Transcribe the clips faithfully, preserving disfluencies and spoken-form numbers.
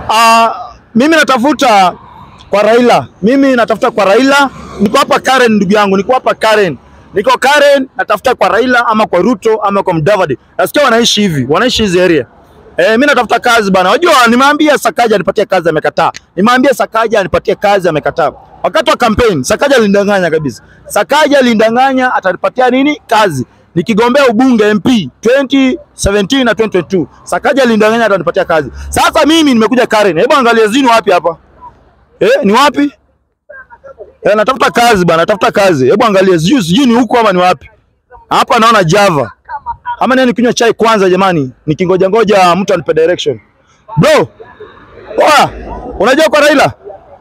Uh, mimi natafuta kwa Raila. Mimi natafuta kwa Raila. Niko hapa Karen ndugu yangu, niko hapa Karen. Niko Karen natafuta kwa Raila ama kwa Ruto ama kwa Mudavadi. Nasikia wanaishi hivi, wanaishi hizi area. Eh, mimi natafuta kazi bana. Unajua nimeambia Sakaja anipatie kazi amekataa. Nimeambia Sakaja anipatie kazi amekataa. Wakati wa campaign Sakaja alindanganya kabisa. Sakaja alindanganya atanipatia nini? Kazi. Nikigombea ubunge M P twenty seventeen na twenty twenty-two. Sakaja alindanganya atanipatia kazi. Sasa mimi nimekuja Karen. Hebu angalia zini wapi hapa? Eh, ni wapi? Eh, natafuta kazi bana, natafuta kazi. Hebu angalia sijui sijui ni huko ama ni wapi? Hapa naona Java. Ama nani kunywa chai kwanza jamani? Nikingoja ngoja mtu anipe direction. Bro. Oa, unajua kwa Raila?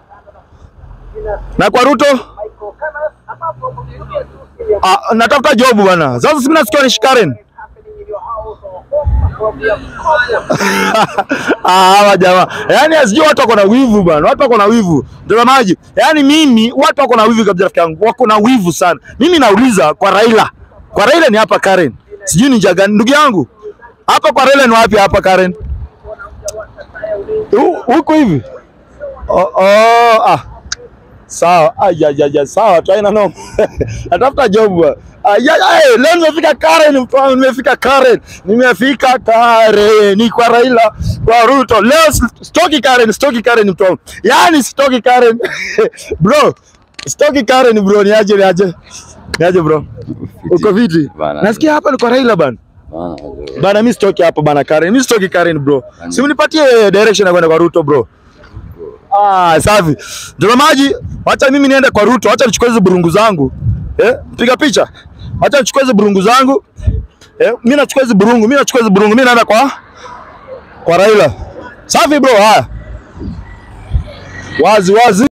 Na kwa Ruto? Ah, natafuta job bana. Sasa mimi nasikia ni Karen. Ah, jamaa. Yaani asijui watu wako na wivu bana. Watu wako na wivu. Mtazamaji, yaani mimi watu wako na wivu kabisa rafiki yangu. Wako na wivu sana. Mimi nauliza kwa Raila. Kwa Raila ni hapa Karen. Sijui ni jaga ndugu yangu. Hapa kwa Raila ni wapi hapa Karen? Huko hivi. Oh, oh ah. Sawa. Aya ya ya sawa tu haina no. Natafuta job. Aya eh leo nimefika Karen mtu nimefika Karen. Nimefika Karen. Ni kwa Raila, kwa Ruto. Leo stoki Karen, stoki Karen mtu. Yaani stoki Karen. Bro, stoki Karen bro, ni aje ni aje. Ni aje bro? Uko viti? Nasikia hapa ni kwa Raila bana. Bana. Bana mimi stoki hapa bana Karen. Mimi stoki Karen bro. Si unipatie direction ya kwenda kwa Ruto bro. Ah, safi. Mtazamaji, acha mimi niende kwa Ruto, acha nichukue hizo burungu zangu. Eh, piga picha. Acha nichukue hizo burungu zangu. Eh, mimi nachukua hizo burungu, mimi nachukua hizo burungu, mimi naenda kwa kwa Raila. Safi bro, haya. Wazi wazi.